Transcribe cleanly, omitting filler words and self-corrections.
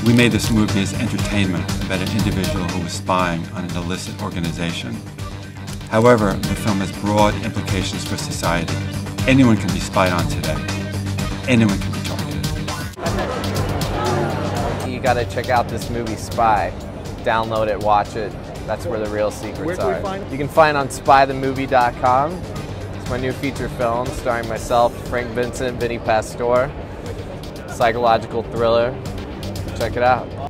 We made this movie as entertainment about an individual who was spying on an illicit organization. However, the film has broad implications for society. Anyone can be spied on today. Anyone can be targeted. You gotta check out this movie, Spy. Download it, watch it. That's where the real secrets are. You can find it on spythemovie.com. It's my new feature film starring myself, Frank Vincent, Vinny Pastore. Psychological thriller. Check it out.